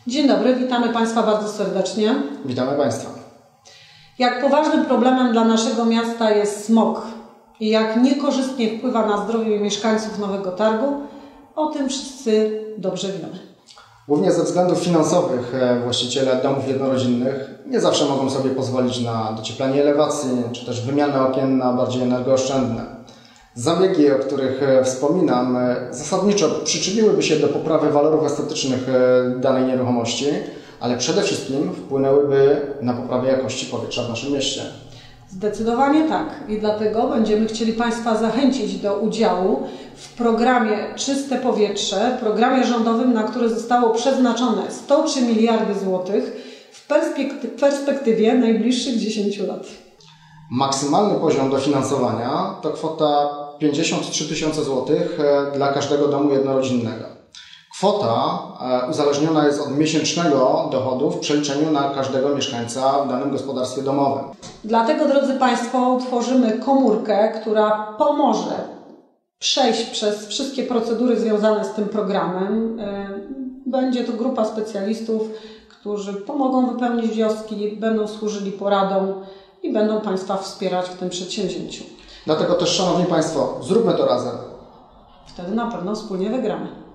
Dzień dobry, witamy Państwa bardzo serdecznie. Witamy Państwa. Jak poważnym problemem dla naszego miasta jest smog i jak niekorzystnie wpływa na zdrowie mieszkańców Nowego Targu, o tym wszyscy dobrze wiemy. Głównie ze względów finansowych właściciele domów jednorodzinnych nie zawsze mogą sobie pozwolić na docieplenie elewacji, czy też wymianę okien na bardziej energooszczędne. Zabiegi, o których wspominam, zasadniczo przyczyniłyby się do poprawy walorów estetycznych danej nieruchomości, ale przede wszystkim wpłynęłyby na poprawę jakości powietrza w naszym mieście. Zdecydowanie tak i dlatego będziemy chcieli Państwa zachęcić do udziału w programie Czyste Powietrze, programie rządowym, na który zostało przeznaczone 103 miliardy złotych w perspektywie najbliższych 10 lat. Maksymalny poziom dofinansowania to kwota 53 tysiące złotych dla każdego domu jednorodzinnego. Kwota uzależniona jest od miesięcznego dochodu w przeliczeniu na każdego mieszkańca w danym gospodarstwie domowym. Dlatego, drodzy Państwo, utworzymy komórkę, która pomoże przejść przez wszystkie procedury związane z tym programem. Będzie to grupa specjalistów, którzy pomogą wypełnić wnioski, będą służyli poradą i będą Państwa wspierać w tym przedsięwzięciu. Dlatego też, Szanowni Państwo, zróbmy to razem. Wtedy na pewno wspólnie wygramy.